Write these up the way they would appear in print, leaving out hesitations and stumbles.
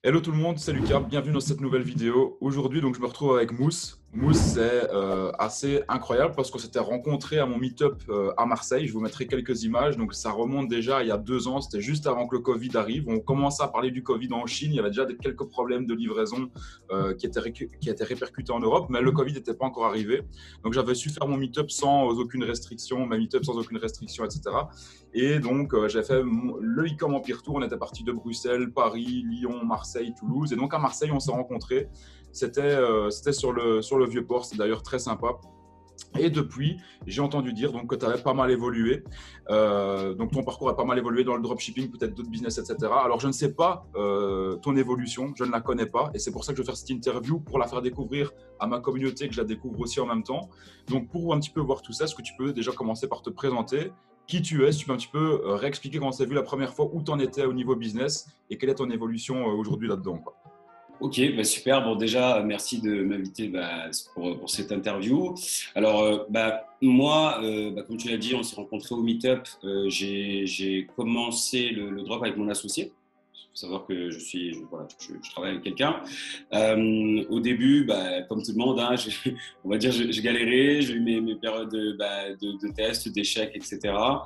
Hello tout le monde, c'est Lucas, bienvenue dans cette nouvelle vidéo. Aujourd'hui, donc, je me retrouve avec Mousse. Mousse, c'est assez incroyable parce qu'on s'était rencontrés à mon meet-up à Marseille. Je vous mettrai quelques images. Donc, ça remonte déjà il y a 2 ans. C'était juste avant que le Covid arrive. On commençait à parler du Covid en Chine. Il y avait déjà quelques problèmes de livraison qui étaient répercutés en Europe, mais le Covid n'était pas encore arrivé. Donc, j'avais su faire mon meet-up sans aucune restriction, ma meet-up sans aucune restriction, etc. Et donc, j'ai fait le e-com Empire Tour. On était parti de Bruxelles, Paris, Lyon, Marseille, Toulouse. Et donc, à Marseille, on s'est rencontrés. C'était sur le Vieux-Port. C'est d'ailleurs très sympa. Et depuis, j'ai entendu dire donc, que tu avais pas mal évolué. Donc, ton parcours a pas mal évolué dans le dropshipping, peut-être d'autres business, etc. Alors, je ne sais pas ton évolution. Je ne la connais pas. Et c'est pour ça que je vais faire cette interview pour la faire découvrir à ma communauté, que je la découvre aussi en même temps. Donc, pour un petit peu voir tout ça, est-ce que tu peux déjà commencer par te présenter qui tu es, si tu peux un petit peu réexpliquer comment tu as vu la première fois, où tu en étais au niveau business et quelle est ton évolution aujourd'hui là-dedans, quoi. Ok, super. Bon, déjà, merci de m'inviter pour cette interview. Alors, moi, comme tu l'as dit, on s'est rencontrés au Meetup. J'ai commencé le drop avec mon associé. Il faut savoir que je travaille avec quelqu'un. Au début, comme tout le monde, hein, on va dire, j'ai galéré. J'ai eu mes périodes de tests, d'échecs, etc.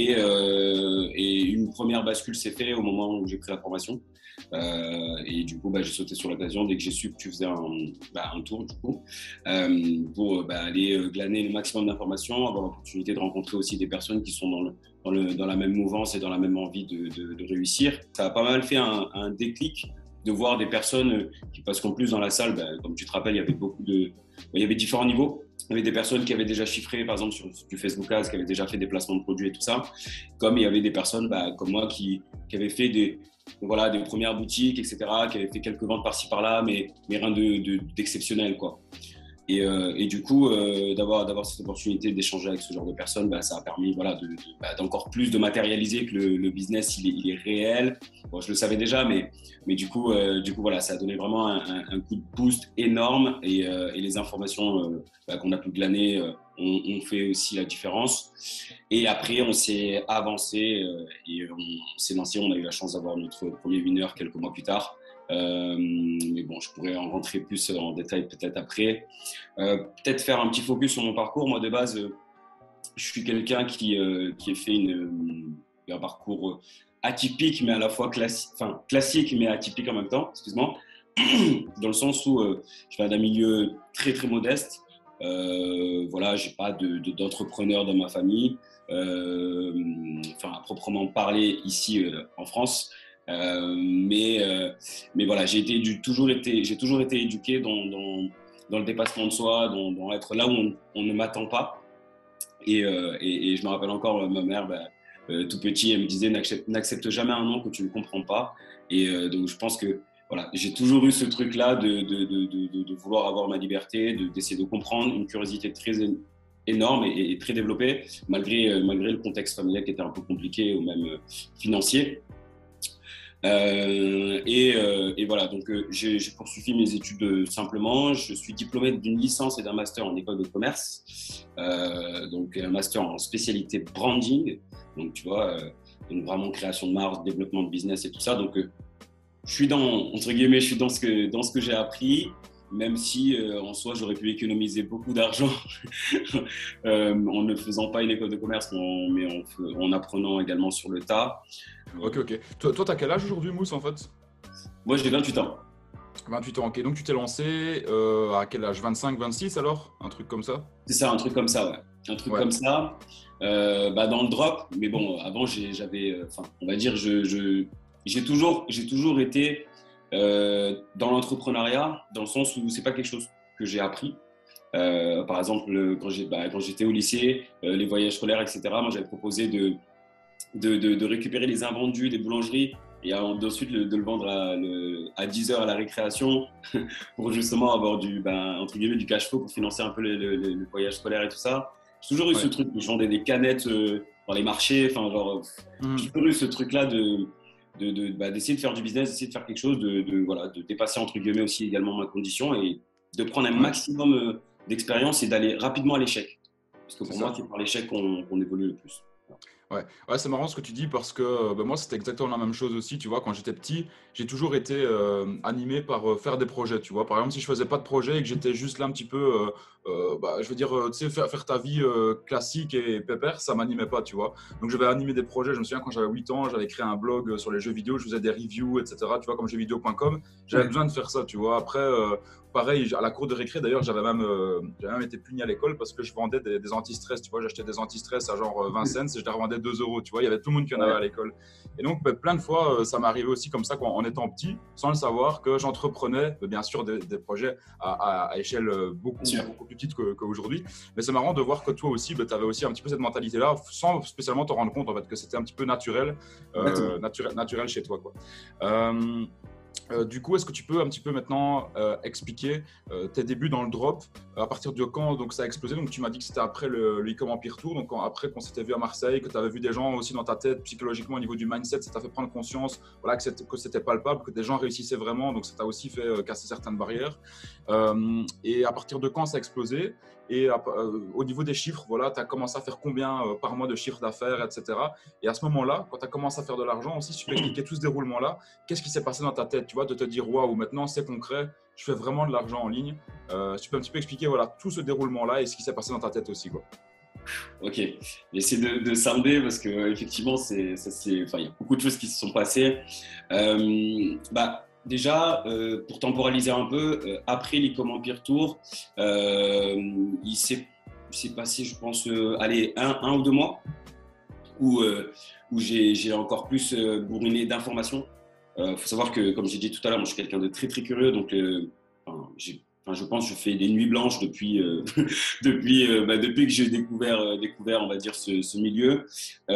Et une première bascule s'est faite au moment où j'ai pris la formation. Et du coup, j'ai sauté sur l'occasion dès que j'ai su que tu faisais un tour, du coup, pour aller glaner le maximum d'informations, avoir l'opportunité de rencontrer aussi des personnes qui sont dans la même mouvance et dans la même envie de réussir. Ça a pas mal fait un déclic de voir des personnes parce qu'en plus dans la salle, comme tu te rappelles, il y avait il y avait différents niveaux. Il y avait des personnes qui avaient déjà chiffré, par exemple, sur du Facebook Ads, qui avaient déjà fait des placements de produits et tout ça. Comme il y avait des personnes comme moi qui avaient fait des premières boutiques, etc., qui avaient fait quelques ventes par-ci par-là, mais rien d'exceptionnel, quoi. Et du coup, d'avoir cette opportunité d'échanger avec ce genre de personnes, ça a permis d'encore plus de matérialiser que le business il est réel. Bon, je le savais déjà, mais du coup, voilà, ça a donné vraiment un coup de boost énorme et les informations qu'on a pu glaner ont fait aussi la différence. Et après, on s'est avancé et on s'est lancé. On a eu la chance d'avoir notre premier winner quelques mois plus tard. Mais bon, je pourrais en rentrer plus en détail peut-être après. Peut-être faire un petit focus sur mon parcours. Moi, de base, je suis quelqu'un qui a fait un parcours atypique, mais à la fois classique, mais atypique en même temps, excuse-moi, dans le sens où je viens d'un milieu très, très modeste. J'ai pas d'entrepreneur dans ma famille, à proprement parler ici en France. Mais voilà, j'ai toujours été éduqué dans le dépassement de soi, dans être là où on ne m'attend pas. Et je me rappelle encore, ma mère, tout petit, elle me disait n'accepte jamais un non que tu ne comprends pas. Et donc, je pense que voilà, j'ai toujours eu ce truc-là de vouloir avoir ma liberté, d'essayer de comprendre, une curiosité très énorme et très développée, malgré le contexte familial qui était un peu compliqué ou même financier. Et voilà, donc j'ai poursuivi mes études simplement. Je suis diplômé d'une licence et d'un master en école de commerce, donc un master en spécialité branding. Donc tu vois, donc vraiment création de marque, développement de business et tout ça. Donc je suis entre guillemets, je suis dans ce que j'ai appris. Même si en soi j'aurais pu économiser beaucoup d'argent en ne faisant pas une école de commerce, mais en apprenant également sur le tas. Ok. Toi, t'as quel âge aujourd'hui, Mousse, en fait? Moi, j'ai 28 ans. 28 ans, ok. Donc, tu t'es lancé à quel âge? 25, 26 alors? Un truc comme ça? C'est ça, un truc comme ça, ouais. Un truc Ouais. comme ça, dans le drop. Mais bon, avant, on va dire, j'ai toujours été dans l'entrepreneuriat, dans le sens où c'est pas quelque chose que j'ai appris. Par exemple, quand j'étais au lycée, les voyages scolaires, etc., moi, j'avais proposé de récupérer les invendus des boulangeries et ensuite de le vendre à 10 heures à la récréation pour justement avoir entre guillemets, du cash flow pour financer un peu le voyage scolaire et tout ça. J'ai toujours eu ce truc, je vendais des canettes dans les marchés, j'ai toujours eu ce truc-là d'essayer de faire du business, d'essayer de faire quelque chose, de dépasser entre guillemets aussi également ma condition et de prendre un maximum d'expérience et d'aller rapidement à l'échec. Parce que pour moi, c'est par l'échec qu'on évolue le plus. Ouais, ouais, c'est marrant ce que tu dis parce que moi, c'était exactement la même chose aussi. Tu vois, quand j'étais petit, j'ai toujours été animé par faire des projets. Tu vois, par exemple, si je faisais pas de projet et que j'étais juste là un petit peu, je veux dire, tu sais, faire ta vie classique et pépère, ça m'animait pas. Tu vois, donc j'avais animé des projets. Je me souviens quand j'avais 8 ans, j'avais créé un blog sur les jeux vidéo, je faisais des reviews, etc. Tu vois, comme jeuxvideo.com. J'avais besoin de faire ça. Tu vois, après. Pareil, à la cour de récré, d'ailleurs, j'avais même été puni à l'école parce que je vendais des anti-stress. Tu vois, j'achetais des anti-stress à genre 20 cents et je les revendais 2 euros. Tu vois, il y avait tout le monde qui en avait Ouais, à l'école. Et donc, plein de fois, ça m'est arrivé aussi comme ça, en étant petit, sans le savoir, que j'entreprenais, bien sûr, des projets à échelle bien beaucoup, sûr. beaucoup plus petite qu'aujourd'hui. Mais c'est marrant de voir que toi aussi, tu avais aussi un petit peu cette mentalité-là, sans spécialement te rendre compte en fait, que c'était un petit peu naturel, Exactement. naturel chez toi, quoi. Euh, du coup, est-ce que tu peux un petit peu maintenant expliquer tes débuts dans le drop, à partir de quand donc ça a explosé? Donc tu m'as dit que c'était après le e-com Empire Tour, donc après qu'on s'était vu à Marseille, que tu avais vu des gens aussi dans ta tête psychologiquement au niveau du mindset, ça t'a fait prendre conscience, voilà, que c'était palpable, que des gens réussissaient vraiment, donc ça t'a aussi fait casser certaines barrières. Et à partir de quand ça a explosé? Et au niveau des chiffres, voilà, tu as commencé à faire combien par mois de chiffre d'affaires, etc. Et à ce moment-là, quand tu as commencé à faire de l'argent aussi, si tu peux expliquer tout ce déroulement-là, qu'est-ce qui s'est passé dans ta tête, tu vois, de te dire waouh, maintenant c'est concret, je fais vraiment de l'argent en ligne. Tu peux un petit peu expliquer voilà tout ce déroulement-là et ce qui s'est passé dans ta tête aussi, quoi. Ok, j'essaie de scinder parce que effectivement, enfin, il y a beaucoup de choses qui se sont passées. Déjà, pour temporaliser un peu, après l'E-Com Empire Tour, il s'est passé, je pense, allez, un ou 2 mois où j'ai encore plus bourriné d'informations. Faut savoir que, comme j'ai dit tout à l'heure, moi, je suis quelqu'un de très très curieux, donc je pense que je fais des nuits blanches depuis depuis que j'ai découvert, on va dire, ce milieu.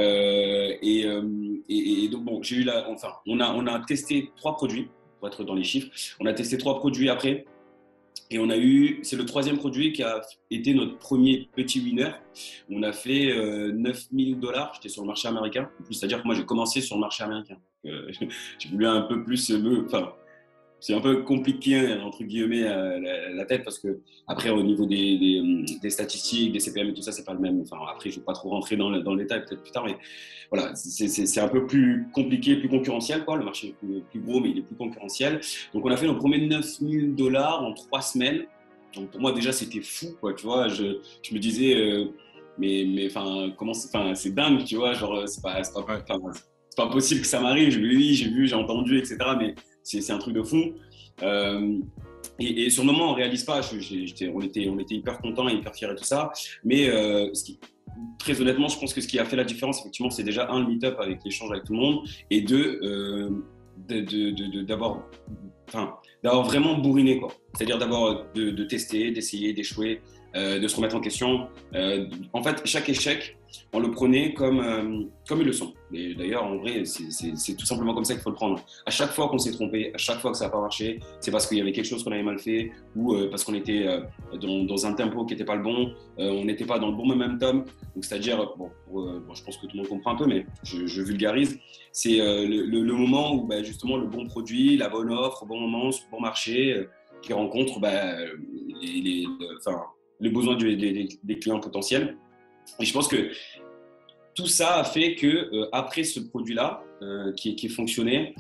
Et donc bon, j'ai eu enfin, on a testé 3 produits pour être dans les chiffres. On a testé 3 produits après. Et c'est le troisième produit qui a été notre premier petit winner. On a fait 9 000 $. J'étais sur le marché américain. En plus, c'est-à-dire que moi, j'ai commencé sur le marché américain. J'ai voulu un peu plus enfin, c'est un peu compliqué, hein, entre guillemets, la tête, parce que après, au niveau des statistiques, des CPM et tout ça, c'est pas le même. Enfin, après, je vais pas trop rentrer dans le détail, peut-être plus tard, mais voilà, c'est un peu plus compliqué, plus concurrentiel, quoi. Le marché est plus gros, mais il est plus concurrentiel. Donc, on a fait nos premiers 9 000 $ en 3 semaines. Donc, pour moi, déjà, c'était fou, quoi, tu vois. Je me disais, enfin, enfin, c'est dingue, tu vois, genre, Ouais. enfin, c'est pas possible que ça m'arrive. J'ai vu, j'ai entendu, etc. Mais c'est un truc de fou. Euh, et sur le moment, on réalise pas. On était hyper contents, hyper fiers et tout ça. Mais très honnêtement, je pense que ce qui a fait la différence, effectivement, c'est déjà un, le meet-up avec l'échange avec tout le monde, et deux, d'avoir, enfin, d'avoir vraiment bourriné, quoi. C'est-à-dire d'abord de tester, d'essayer, d'échouer, de se remettre en question. En fait, chaque échec, on le prenait comme une leçon. Et d'ailleurs, en vrai, c'est tout simplement comme ça qu'il faut le prendre. À chaque fois qu'on s'est trompé, à chaque fois que ça n'a pas marché, c'est parce qu'il y avait quelque chose qu'on avait mal fait ou parce qu'on était dans un tempo qui n'était pas le bon, on n'était pas dans le bon momentum. Donc, c'est-à-dire, bon, je pense que tout le monde comprend un peu, mais je vulgarise. C'est le moment où justement le bon produit, la bonne offre, au bon moment, sur le bon marché, qui rencontre enfin, les besoins des clients potentiels. Et je pense que tout ça a fait que après ce produit-là qui fonctionnait,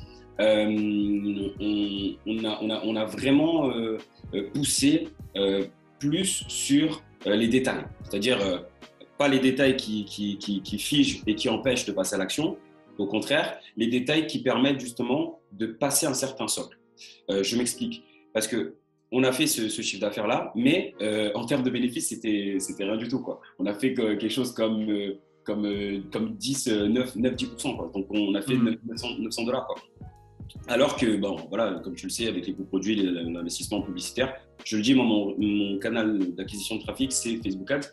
on a vraiment poussé plus sur les détails, c'est-à-dire pas les détails qui figent et qui empêchent de passer à l'action, au contraire, les détails qui permettent justement de passer un certain socle. Je m'explique, parce que on a fait ce chiffre d'affaires-là, mais en termes de bénéfices, c'était rien du tout, quoi. On a fait quelque chose comme 10, 9-10%, quoi. Donc on a fait Mm. 900 $, quoi. Alors que, bon, voilà, comme tu le sais, avec les coûts-produits, l'investissement publicitaire, je le dis, moi, mon canal d'acquisition de trafic, c'est Facebook Ads.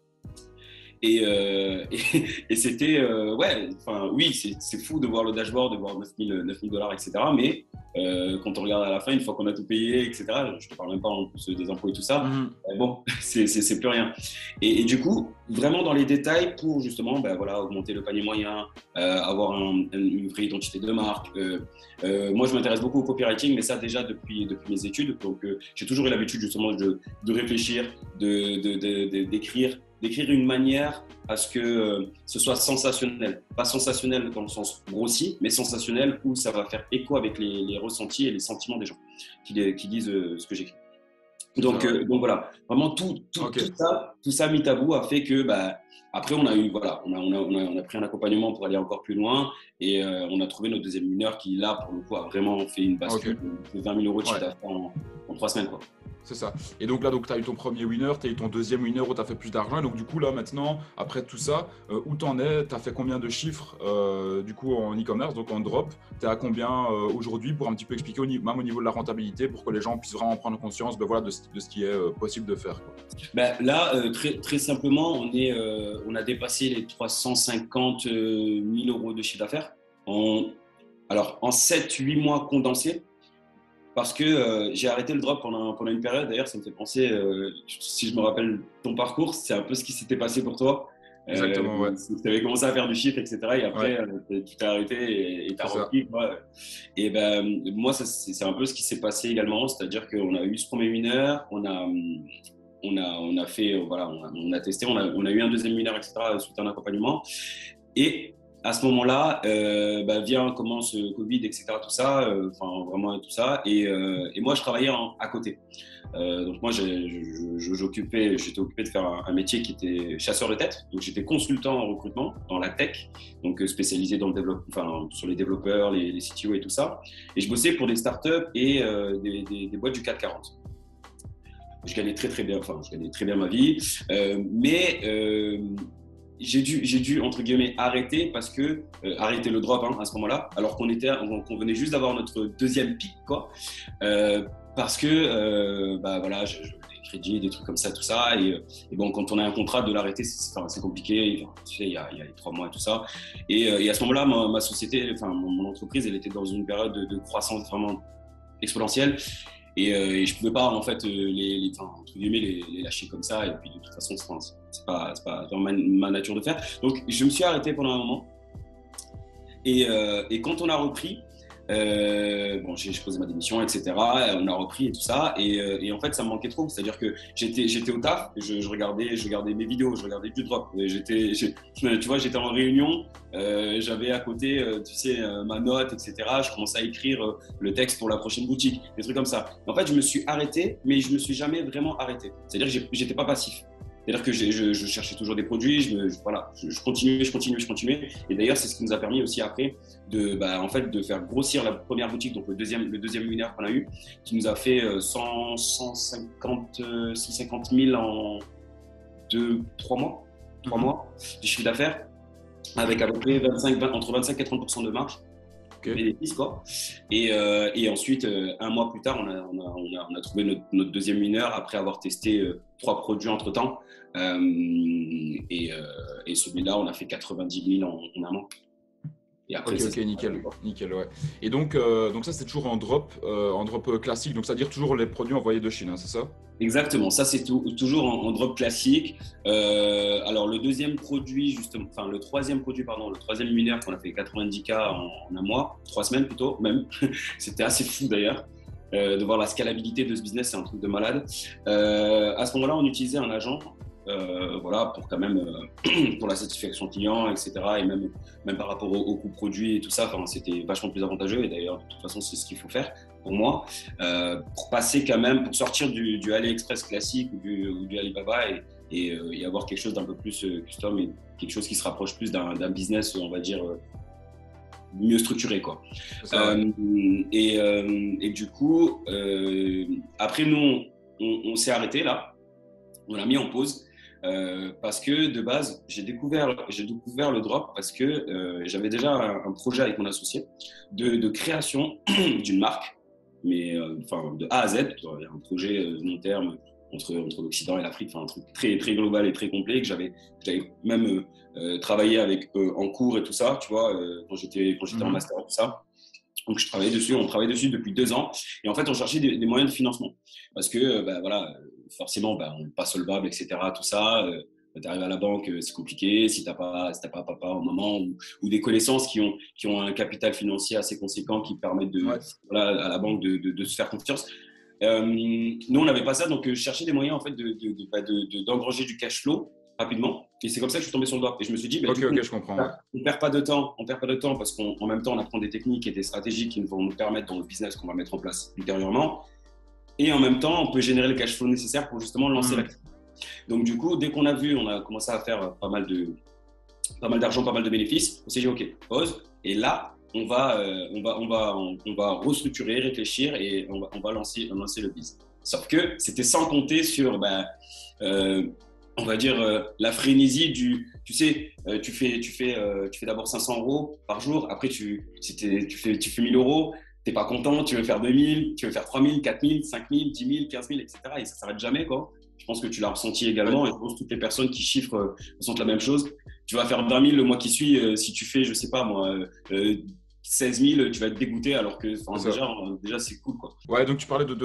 Et c'était, ouais, enfin, oui, c'est fou de voir le dashboard, de voir 9 000 $, etc. Mais quand on regarde à la fin, une fois qu'on a tout payé, etc., je te parle même pas en plus des impôts et tout ça, Mm. bon, c'est plus rien. Et du coup, vraiment dans les détails pour justement, voilà, augmenter le panier moyen, avoir une vraie identité de marque. Moi, je m'intéresse beaucoup au copywriting, mais ça déjà depuis mes études. Donc, j'ai toujours eu l'habitude justement de réfléchir, d'écrire d'écrire une manière à ce que ce soit sensationnel. Pas sensationnel dans le sens grossi, mais sensationnel où ça va faire écho avec les ressentis et les sentiments des gens qui lisent ce que j'écris. Donc voilà, vraiment tout ça mis à bout a fait que après on a pris un accompagnement pour aller encore plus loin et on a trouvé notre deuxième mineur qui là pour le coup a vraiment fait une bascule de 20 000 euros de chiffre d'affaires en 3 semaines quoi. C'est ça. Et donc là, tu as eu ton premier winner, tu as eu ton deuxième winner où tu as fait plus d'argent. Et donc du coup, là, maintenant, après tout ça, où t'en es? Tu as fait combien de chiffres du coup en e-commerce, donc en drop? Tu es à combien aujourd'hui pour un petit peu expliquer même au niveau de la rentabilité pour que les gens puissent vraiment prendre conscience de ce qui est possible de faire, quoi. Là, très, très simplement, on a dépassé les 350 000 euros de chiffre d'affaires en 7-8 mois condensés. Parce que j'ai arrêté le drop pendant une période. D'ailleurs, ça me fait penser, si je me rappelle ton parcours, c'est un peu ce qui s'était passé pour toi. Exactement, ouais. Tu avais commencé à faire du chiffre, etc. Et après, tu t'es arrêté et tu as repris. Et moi, c'est un peu ce qui s'est passé également. C'est-à-dire qu'on a eu ce premier mineur, on a fait, on a testé, on a eu un deuxième mineur, etc. suite à un accompagnement. Et à ce moment-là, commence Covid, etc. Tout ça, vraiment tout ça. Et moi, je travaillais à côté. Donc moi, j'étais occupé de faire un métier qui était chasseur de tête. Donc j'étais consultant en recrutement dans la tech, donc spécialisé dans le développement, sur les développeurs, les CTO et tout ça. Et je bossais pour des startups et des boîtes du CAC 40. Je gagnais très bien ma vie, mais j'ai dû entre guillemets arrêter parce que arrêter le drop à ce moment-là, alors qu'on venait juste d'avoir notre deuxième pic parce que des crédits, des trucs comme ça, tout ça, et bon, quand on a un contrat, de l'arrêter c'est compliqué. Tu sais, il y a les 3 mois et tout ça, et à ce moment-là, ma société, mon entreprise, elle était dans une période de croissance vraiment exponentielle. Et je pouvais pas en fait entre guillemets les lâcher comme ça, et puis de toute façon c'est pas dans ma nature de faire. Donc je me suis arrêté pendant un moment et quand on a repris, j'ai posé ma démission, etc. On a repris et tout ça, et en fait ça me manquait trop. C'est-à-dire que j'étais au taf, je regardais mes vidéos, je regardais du drop. Tu vois, j'étais en réunion, j'avais à côté, ma note, etc. Je commençais à écrire le texte pour la prochaine boutique, des trucs comme ça. En fait, je me suis arrêté, mais je me suis jamais vraiment arrêté. C'est-à-dire que j'étais pas passif. C'est-à-dire que je cherchais toujours des produits, je continuais. Et d'ailleurs, c'est ce qui nous a permis aussi après de faire grossir la première boutique, donc le deuxième webinaire qu'on a eu, qui nous a fait 150 000 en 3 mois de chiffre d'affaires, avec à peu près entre 25 et 30% de marge. Bénéfice, quoi. Et ensuite, un mois plus tard, on a trouvé notre deuxième mineur après avoir testé 3 produits entre temps. Et celui-là, on a fait 90 000 en un mois. Et après, nickel, ouais. Et donc ça, c'est toujours en drop classique, donc c'est-à-dire toujours les produits envoyés de Chine, c'est ça? Exactement, ça c'est toujours en drop classique. Alors le deuxième produit, le troisième mineur qu'on a fait 90K en un mois, 3 semaines plutôt, même. C'était assez fou d'ailleurs. De voir la scalabilité de ce business, c'est un truc de malade. À ce moment-là, on utilisait un agent. Pour quand même pour la satisfaction client, etc. Et même par rapport au coût produit et tout ça, c'était vachement plus avantageux. Et d'ailleurs, de toute façon, c'est ce qu'il faut faire pour moi, pour passer quand même, pour sortir du AliExpress classique ou du Alibaba et avoir quelque chose d'un peu plus custom et quelque chose qui se rapproche plus d'un business, on va dire, mieux structuré, quoi. Et du coup, après nous, on s'est arrêté là, on l'a mis en pause. Parce que de base, j'ai découvert le drop parce que j'avais déjà un projet avec mon associé de création d'une marque, mais de A à Z, un projet long terme entre l'Occident et l'Afrique, un truc très, très global et très complet que j'avais même travaillé avec en cours et tout ça, tu vois, quand j'étais en master et tout ça. Donc on travaillait dessus depuis 2 ans, et en fait on cherchait des moyens de financement parce que forcément on n'est pas solvable, etc. Tout ça, tu arrives à la banque, c'est compliqué si t'as pas papa au moment, ou des connaissances qui ont un capital financier assez conséquent qui permettent à la banque de se faire confiance. Nous on n'avait pas ça, donc je cherchais des moyens en fait d'engranger du cash flow rapidement. Et c'est comme ça que je suis tombé sur le drop. Et je me suis dit, Ok, du coup, ok, je comprends. Ouais. on perd pas de temps. On perd pas de temps parce qu'en même temps, on apprend des techniques et des stratégies qui vont nous permettre dans le business qu'on va mettre en place ultérieurement. Et en même temps, on peut générer le cash flow nécessaire pour justement lancer l'activité. Donc, du coup, dès qu'on a vu, on a commencé à faire pas mal d'argent, pas mal de bénéfices, on s'est dit, OK, pause. Et là, on va restructurer, réfléchir et on va lancer le business. Sauf que c'était sans compter sur, on va dire, la frénésie du, tu sais, tu fais d'abord 500 euros par jour, après tu fais 1000 euros, t'es pas content, tu veux faire 2000, tu veux faire 3000, 4000, 5000, 10 000, 15 000, etc. Et ça s'arrête jamais, quoi. Je pense que tu l'as ressenti également, et je pense que toutes les personnes qui chiffrent ressentent la même chose. Tu vas faire 20 000 le mois qui suit, si tu fais, je sais pas moi, 16 000, tu vas être dégoûté, alors que déjà c'est cool, quoi. Ouais, donc tu parlais de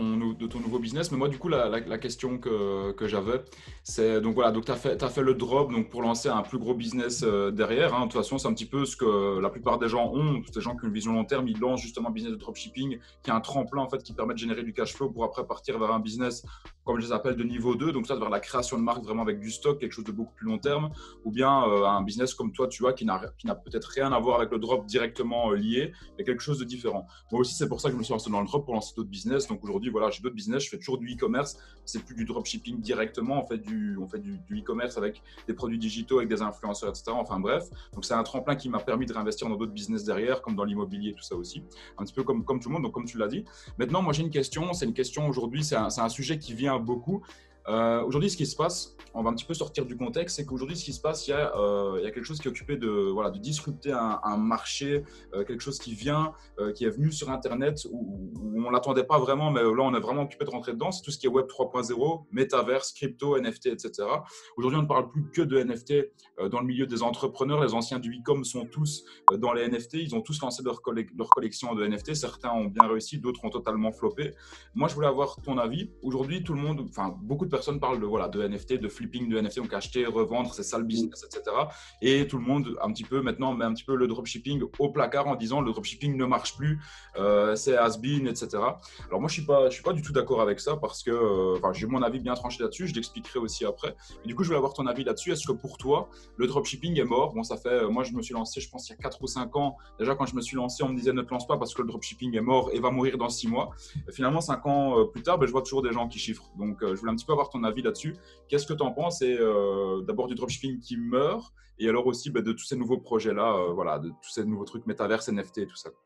ton nouveau business, mais moi, du coup, la question que j'avais, c'est donc voilà, donc tu as fait le drop donc, pour lancer un plus gros business derrière. Hein. De toute façon, c'est un petit peu ce que la plupart des gens ont. Tous les gens qui ont une vision long terme, ils lancent justement un business de dropshipping qui est un tremplin en fait, qui permet de générer du cash flow pour après partir vers un business, comme je les appelle, de niveau 2, donc ça, vers la création de marque vraiment avec du stock, quelque chose de beaucoup plus long terme, ou bien un business comme toi, tu vois, qui n'a peut-être rien à voir avec le drop directement lié, mais quelque chose de différent. Moi aussi, c'est pour ça que je me suis lancé dans le drop pour lancer d'autres business. Donc aujourd'hui, voilà, j'ai d'autres business, je fais toujours du e-commerce. C'est plus du dropshipping directement, on fait du e-commerce avec des produits digitaux, avec des influenceurs, etc. Enfin bref, donc c'est un tremplin qui m'a permis de réinvestir dans d'autres business derrière, comme dans l'immobilier, tout ça aussi. Un petit peu comme tout le monde, donc comme tu l'as dit. Maintenant, moi j'ai une question, c'est une question aujourd'hui, c'est un sujet qui vient beaucoup. Aujourd'hui, ce qui se passe, on va un petit peu sortir du contexte, c'est qu'aujourd'hui, ce qui se passe, il y a quelque chose qui est occupé de disrupter un marché, quelque chose qui est venu sur Internet, où on ne l'attendait pas vraiment, mais là, on est vraiment occupé de rentrer dedans. C'est tout ce qui est Web 3.0, métaverse, crypto, NFT, etc. Aujourd'hui, on ne parle plus que de NFT dans le milieu des entrepreneurs. Les anciens du e-com sont tous dans les NFT. Ils ont tous lancé leur collection de NFT. Certains ont bien réussi, d'autres ont totalement floppé. Moi, je voulais avoir ton avis. Aujourd'hui, tout le monde, enfin, beaucoup de personnes parlent de NFT, de flipping de NFT, donc acheter, revendre, c'est ça le business, etc. Et tout le monde maintenant met un petit peu le dropshipping au placard en disant le dropshipping ne marche plus, c'est has-been, etc. Alors moi je suis pas du tout d'accord avec ça parce que j'ai mon avis bien tranché là-dessus, je l'expliquerai aussi après. Et du coup je voulais avoir ton avis là-dessus. Est-ce que pour toi le dropshipping est mort? Bon, ça fait, moi je me suis lancé, je pense il y a 4 ou 5 ans. Déjà quand je me suis lancé, on me disait ne te lance pas parce que le dropshipping est mort et va mourir dans 6 mois. Et finalement 5 ans plus tard, je vois toujours des gens qui chiffrent. Donc je voulais un petit peu avoir ton avis là-dessus. Qu'est-ce que tu en penses? Et d'abord du dropshipping qui meurt, et alors aussi de tous ces nouveaux projets-là, de tous ces nouveaux trucs métaverse, NFT et tout ça.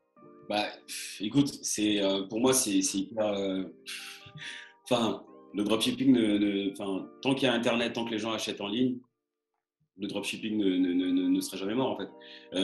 Écoute, pour moi, c'est hyper. Le dropshipping, tant qu'il y a Internet, tant que les gens achètent en ligne, le dropshipping ne sera jamais mort en fait.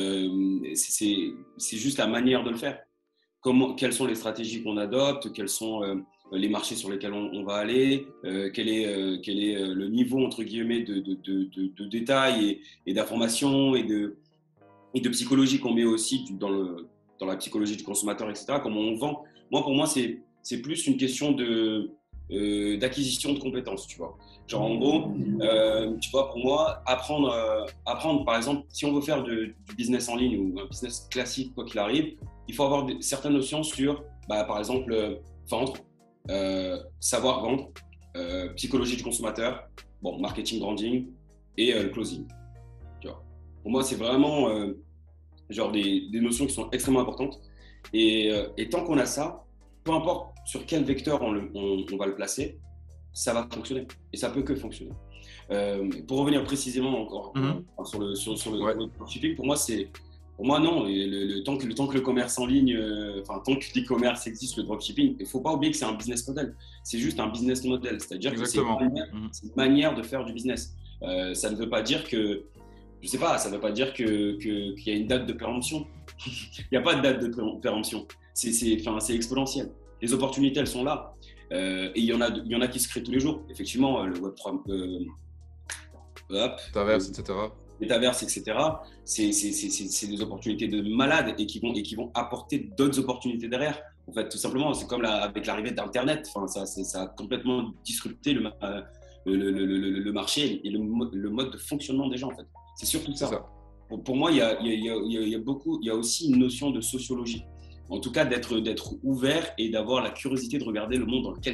C'est juste la manière de le faire. Quelles sont les stratégies qu'on adopte, quels sont les marchés sur lesquels on va aller, quel est le niveau entre guillemets de détails et d'informations et de psychologie qu'on met aussi dans la psychologie du consommateur, etc. Comment on vend. Pour moi, c'est plus une question d'acquisition de compétences, tu vois. Genre, en gros, tu vois, pour moi, apprendre, par exemple, si on veut faire du business en ligne ou un business classique, quoi qu'il arrive, il faut avoir certaines notions sur, par exemple, vendre, savoir vendre, psychologie du consommateur, marketing, branding et le closing. Tu vois. Pour moi, c'est vraiment des notions qui sont extrêmement importantes. Et tant qu'on a ça, peu importe sur quel vecteur on va le placer, ça va fonctionner. Et ça peut que fonctionner. Pour revenir précisément encore sur le dropshipping, pour moi, non. Et tant que le commerce en ligne, tant que l'e-commerce existe, le dropshipping, il ne faut pas oublier que c'est un business model. C'est juste un business model. C'est-à-dire que c'est une manière de faire du business. Ça ne veut pas dire que, je sais pas, ça ne veut pas dire qu'il y a une date de péremption. Il n'y a pas de date de péremption. C'est exponentiel. Les opportunités, elles sont là. Et il y en a qui se créent tous les jours. Effectivement, le Web3, Métaverse, etc. Métaverse, etc. C'est des opportunités de malades et qui vont apporter d'autres opportunités derrière. En fait, tout simplement, c'est comme avec l'arrivée d'Internet. Ça a complètement disrupté le marché et le mode de fonctionnement des gens. En fait, c'est surtout ça. Pour moi, il y a aussi une notion de sociologie. En tout cas, d'être ouvert et d'avoir la curiosité de regarder le monde dans lequel tu vis.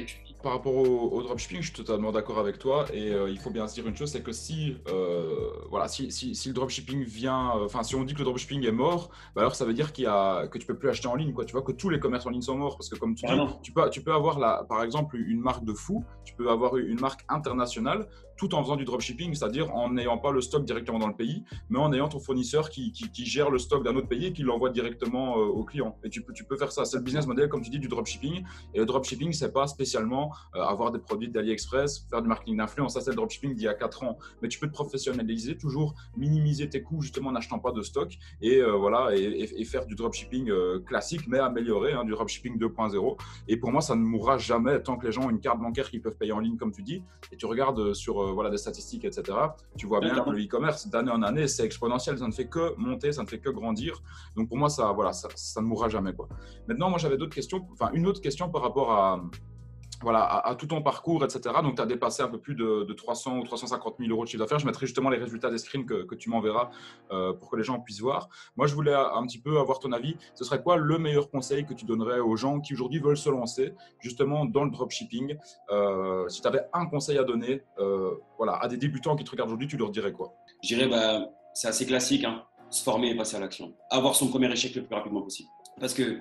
par rapport au dropshipping, je suis totalement d'accord avec toi. Et il faut bien se dire une chose, c'est que si, voilà, si le dropshipping vient, enfin, si on dit que le dropshipping est mort, bah alors ça veut dire que tu peux plus acheter en ligne, quoi. Tu vois que tous les commerces en ligne sont morts. Parce que comme tu dis, Carrément. tu peux avoir, par exemple, une marque de fou, tu peux avoir une marque internationale tout en faisant du dropshipping, c'est-à-dire en n'ayant pas le stock directement dans le pays, mais en ayant ton fournisseur qui gère le stock d'un autre pays et qui l'envoie directement au client. Et tu peux faire ça. C'est le business model, comme tu dis, du dropshipping. Et le dropshipping, c'est pas spécialement avoir des produits d'AliExpress, faire du marketing d'influence. Ça, c'est le dropshipping d'il y a 4 ans. Mais tu peux te professionnaliser, toujours minimiser tes coûts justement en n'achetant pas de stock et voilà, et faire du dropshipping classique, mais amélioré, hein, du dropshipping 2.0. Et pour moi, ça ne mourra jamais tant que les gens ont une carte bancaire qu'ils peuvent payer en ligne, comme tu dis. Et tu regardes sur voilà, des statistiques, etc. Tu vois bien que le e-commerce, d'année en année, c'est exponentiel. Ça ne fait que monter, ça ne fait que grandir. Donc pour moi, ça, voilà, ça ne mourra jamais, quoi. Maintenant, moi, j'avais d'autres questions, enfin une autre question par rapport à voilà, à tout ton parcours, etc. Donc, tu as dépassé un peu plus de 300 ou 350 000 euros de chiffre d'affaires. Je mettrai justement les résultats des screens que tu m'enverras pour que les gens puissent voir. Moi, je voulais un petit peu avoir ton avis. Ce serait quoi le meilleur conseil que tu donnerais aux gens qui aujourd'hui veulent se lancer justement dans le dropshipping? Si tu avais un conseil à donner voilà, à des débutants qui te regardent aujourd'hui, tu leur dirais quoi? Je dirais, bah, c'est assez classique, hein, se former et passer à l'action. Avoir son premier échec le plus rapidement possible. Parce que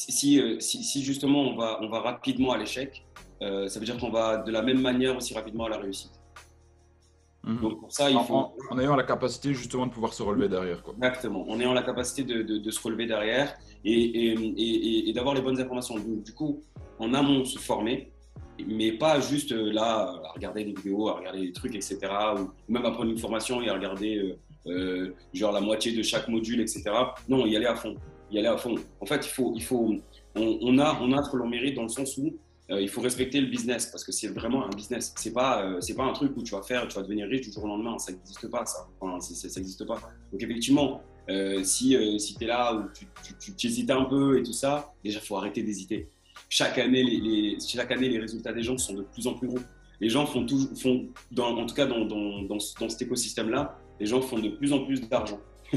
si justement on va rapidement à l'échec, ça veut dire qu'on va de la même manière aussi rapidement à la réussite. Donc pour ça, il faut… En ayant la capacité justement de pouvoir se relever derrière, quoi. Exactement, en ayant la capacité de se relever derrière et d'avoir les bonnes informations. Donc, du coup, en amont, se former, mais pas juste là, à regarder des vidéos, à regarder des trucs, etc. Ou même à prendre une formation et à regarder genre la moitié de chaque module, etc. Non, y aller à fond. Y aller à fond. En fait, on a ce que l'on mérite dans le sens où il faut respecter le business parce que c'est vraiment un business. C'est pas un truc où tu vas devenir riche du jour au lendemain. Ça n'existe pas, ça. Enfin, ça n'existe pas. Donc effectivement, si tu es là où tu hésites un peu et tout ça, déjà il faut arrêter d'hésiter. Chaque année, les résultats des gens sont de plus en plus gros. Les gens en tout cas dans cet écosystème-là, les gens font de plus en plus d'argent.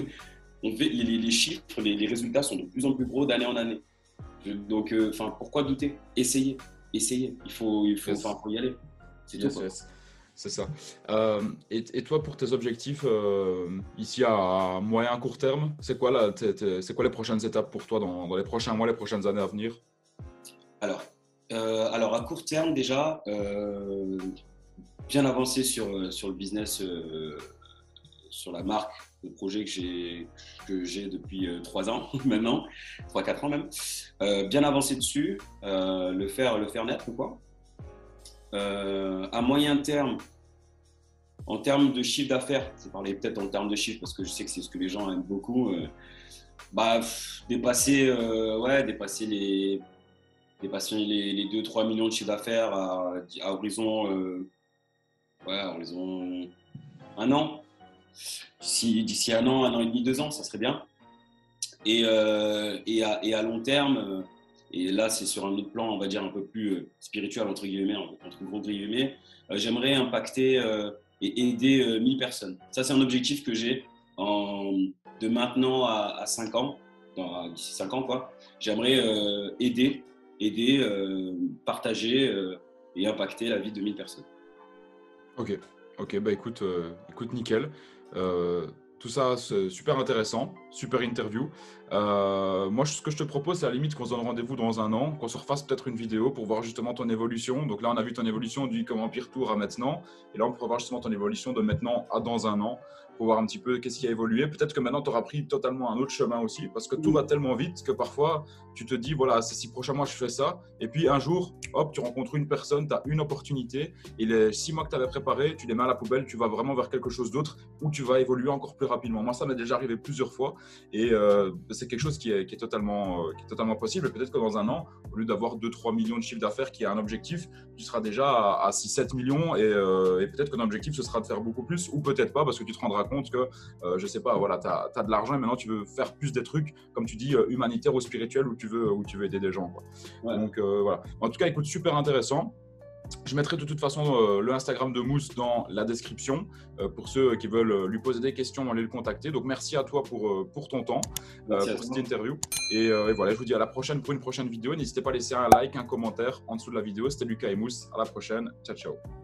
Les chiffres, les résultats sont de plus en plus gros d'année en année. Donc, pourquoi douter? Essayez. Il faut y aller. C'est tout. Yes. C'est ça. Et toi, pour tes objectifs ici à moyen court terme, c'est quoi les prochaines étapes pour toi dans les prochains mois, les prochaines années à venir? Alors à court terme déjà, bien avancer sur le business, sur la marque, le projet que j'ai depuis 3 ans maintenant, 3-4 ans même. Bien avancer dessus, le faire naître ou quoi. À moyen terme, en termes de chiffre d'affaires, je vais parler peut-être en termes de chiffres parce que je sais que c'est ce que les gens aiment beaucoup, dépasser les 2-3 millions de chiffre d'affaires à horizon, horizon 1 an. D'ici 1 an et demi, 2 ans, ça serait bien. Et à long terme, et là c'est sur un autre plan, on va dire un peu plus spirituel entre guillemets, entre gros guillemets, j'aimerais impacter et aider 1000 personnes. Ça c'est un objectif que j'ai de maintenant à 5 ans, d'ici 5 ans quoi. J'aimerais aider, partager et impacter la vie de 1000 personnes. Ok, bah écoute, nickel. Tout ça, c'est super intéressant, super interview. Moi, ce que je te propose, c'est à la limite qu'on se donne rendez-vous dans 1 an, qu'on se refasse peut-être une vidéo pour voir justement ton évolution. Donc là, on a vu ton évolution du comment Empire Tour à maintenant. Et là, on pourra voir justement ton évolution de maintenant à dans 1 an pour voir un petit peu qu'est-ce qui a évolué. Peut-être que maintenant, tu auras pris totalement un autre chemin aussi parce que tout va tellement vite que parfois, tu te dis, voilà, ces 6 prochains mois, je fais ça. Et puis un jour, hop, tu rencontres une personne, tu as une opportunité. Et les 6 mois que tu avais préparés, tu les mets à la poubelle, tu vas vraiment vers quelque chose d'autre où tu vas évoluer encore plus rapidement. Moi, ça m'est déjà arrivé plusieurs fois et c'est quelque chose qui est totalement possible. Et peut-être que dans 1 an, au lieu d'avoir 2-3 millions de chiffre d'affaires qui a un objectif, tu seras déjà à 6-7 millions et peut-être que ton objectif, ce sera de faire beaucoup plus ou peut-être pas parce que tu te rendras compte que, je sais pas, voilà, tu as de l'argent et maintenant tu veux faire plus des trucs, comme tu dis, humanitaires ou spirituels où tu veux aider des gens, quoi. Ouais. Donc voilà. En tout cas, écoute, super intéressant. Je mettrai de toute façon le Instagram de Mousse dans la description pour ceux qui veulent lui poser des questions, aller le contacter. Donc merci à toi pour ton temps, pour cette interview. Et voilà, je vous dis à la prochaine pour une prochaine vidéo. N'hésitez pas à laisser un like, un commentaire en dessous de la vidéo. C'était Lucas et Mousse. À la prochaine. Ciao, ciao.